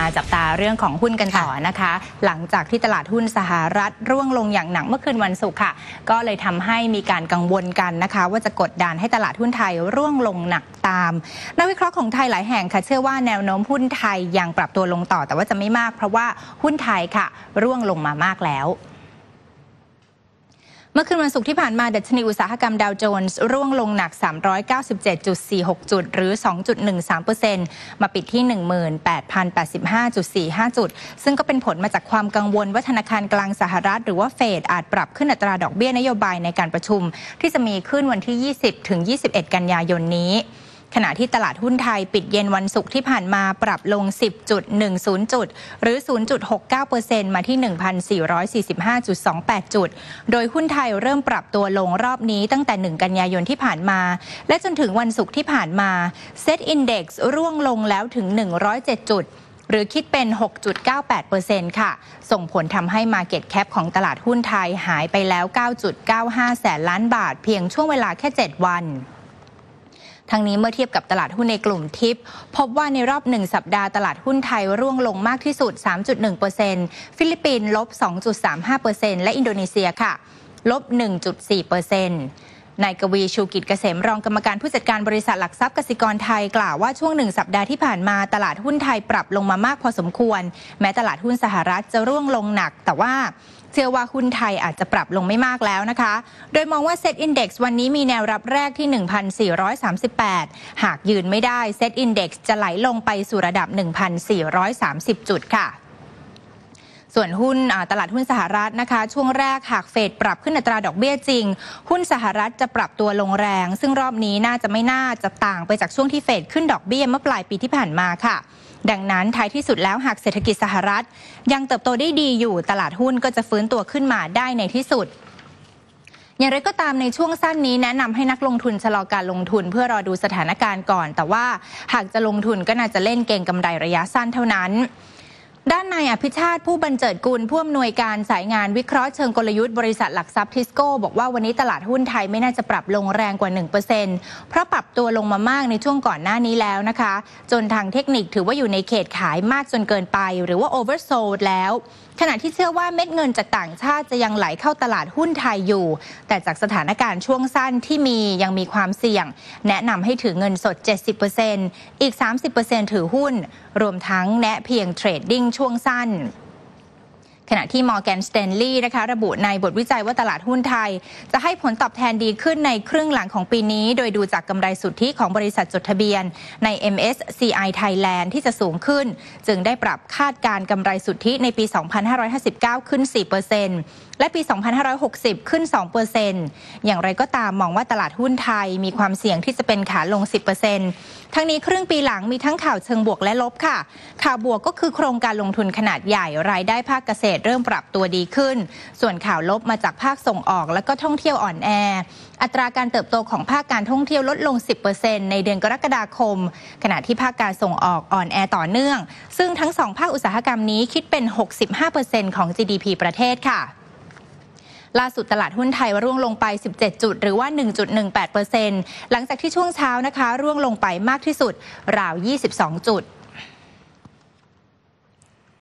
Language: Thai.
จับตาเรื่องของหุ้นกันต่อนะคะหลังจากที่ตลาดหุ้นสหรัฐร่วงลงอย่างหนักเมื่อคืนวันศุกร์ค่ะก็เลยทำให้มีการกังวลกันนะคะว่าจะกดดันให้ตลาดหุ้นไทยร่วงลงหนักตามนักวิเคราะห์ของไทยหลายแห่งค่ะเชื่อว่าแนวโน้มหุ้นไทยยังปรับตัวลงต่อแต่ว่าจะไม่มากเพราะว่าหุ้นไทยค่ะร่วงลงมามากแล้วเมื่อคืนวันศุกร์ที่ผ่านมาดัชนีอุตสาหกรรมดาวโจนส์ร่วงลงหนัก 397.46 จุดหรือ 2.13% มาปิดที่ 18,085.45 จุดซึ่งก็เป็นผลมาจากความกังวลว่าธนาคารกลางสหรัฐหรือว่าเฟดอาจปรับขึ้นอัตราดอกเบี้ยนโยบายในการประชุมที่จะมีขึ้นวันที่ 20-21 กันยายนนี้ขณะที่ตลาดหุ้นไทยปิดเย็นวันศุกร์ที่ผ่านมาปรับลง 10.10 จุดหรือ 0.69% มาที่ 1,445.28 จุดโดยหุ้นไทยเริ่มปรับตัวลงรอบนี้ตั้งแต่ 1 กันยายนที่ผ่านมาและจนถึงวันศุกร์ที่ผ่านมา Set Index ร่วงลงแล้วถึง 107 จุดหรือคิดเป็น 6.98% ค่ะส่งผลทำให้ Market Cap ของตลาดหุ้นไทยหายไปแล้ว 9.95 แสนล้านบาทเพียงช่วงเวลาแค่ 7 วันทั้งนี้เมื่อเทียบกับตลาดหุ้นในกลุ่มทิปพบว่าในรอบ1สัปดาห์ตลาดหุ้นไทยร่วงลงมากที่สุด 3.1% ฟิลิปปินส์ลบ 2.35% และอินโดนีเซียค่ะลบ 1.4%นายกวีชูกิจเกษมรองกรรมการผู้จัดการบริษัทหลักทรัพย์กสิกรไทยกล่าวว่าช่วง1สัปดาห์ที่ผ่านมาตลาดหุ้นไทยปรับลงมามากพอสมควรแม้ตลาดหุ้นสหรัฐจะร่วงลงหนักแต่ว่าเชื่อว่าหุ้นไทยอาจจะปรับลงไม่มากแล้วนะคะโดยมองว่า Set Index วันนี้มีแนวรับแรกที่ 1,438 หากยืนไม่ได้ Set Index จะไหลลงไปสู่ระดับ 1,430 จุดค่ะส่วนหุ้นตลาดหุ้นสหรัฐนะคะช่วงแรกหากเฟดปรับขึ้นอัตราดอกเบี้ยจริงหุ้นสหรัฐจะปรับตัวลงแรงซึ่งรอบนี้น่าจะต่างไปจากช่วงที่เฟดขึ้นดอกเบี้ยเมื่อปลายปีที่ผ่านมาค่ะดังนั้นท้ายที่สุดแล้วหากเศรษฐกิจสหรัฐยังเติบโตได้ดีอยู่ตลาดหุ้นก็จะฟื้นตัวขึ้นมาได้ในที่สุดอย่างไรก็ตามในช่วงสั้นนี้แนะนำให้นักลงทุนชะลอการลงทุนเพื่อรอดูสถานการณ์ก่อนแต่ว่าหากจะลงทุนก็น่าจะเล่นเก็งกำไรระยะสั้นเท่านั้นด้านนายอภิชาติผู้บรรเจิดกุลผู้อำนวยการสายงานวิเคราะห์เชิงกลยุทธ์บริษัทหลักทรัพย์ทิสโก้บอกว่าวันนี้ตลาดหุ้นไทยไม่น่าจะปรับลงแรงกว่า 1% เพราะปรับตัวลงมามากในช่วงก่อนหน้านี้แล้วนะคะจนทางเทคนิคถือว่าอยู่ในเขตขายมากจนเกินไปหรือว่า oversold แล้วขณะที่เชื่อว่าเม็ดเงินจากต่างชาติจะยังไหลเข้าตลาดหุ้นไทยอยู่แต่จากสถานการณ์ช่วงสั้นที่ยังมีความเสี่ยงแนะนำให้ถือเงินสด 70% อีก 30% ถือหุ้นรวมทั้งแนะเพียงเทรดดิ้งช่วงสั้นขณะที่ Morgan Stanley นะคะระบุในบทวิจัยว่าตลาดหุ้นไทยจะให้ผลตอบแทนดีขึ้นในครึ่งหลังของปีนี้โดยดูจากกำไรสุทธิของบริษัทจดทะเบียนใน MSCI Thailand ที่จะสูงขึ้นจึงได้ปรับคาดการกำไรสุทธิในปี 2559 ขึ้น 4%และปี 2560 ขึ้น 2% อย่างไรก็ตามมองว่าตลาดหุ้นไทยมีความเสี่ยงที่จะเป็นขาลง 10%ทั้งนี้ครึ่งปีหลังมีทั้งข่าวเชิงบวกและลบค่ะข่าวบวกก็คือโครงการลงทุนขนาดใหญ่รายได้ภาคเกษตรเริ่มปรับตัวดีขึ้นส่วนข่าวลบมาจากภาคส่งออกและก็ท่องเที่ยวอ่อนแออัตราการเติบโตของภาคการท่องเที่ยวลดลง 10% ในเดือนกรกฎาคมขณะที่ภาคการส่งออกอ่อนแอต่อเนื่องซึ่งทั้ง2ภาคอุตสาหกรรมนี้คิดเป็น 65% ของ GDP ประเทศค่ะล่าสุดตลาดหุ้นไทยร่วงลงไป17จุดหรือว่า 1.18% หลังจากที่ช่วงเช้านะคะร่วงลงไปมากที่สุดราว22จุด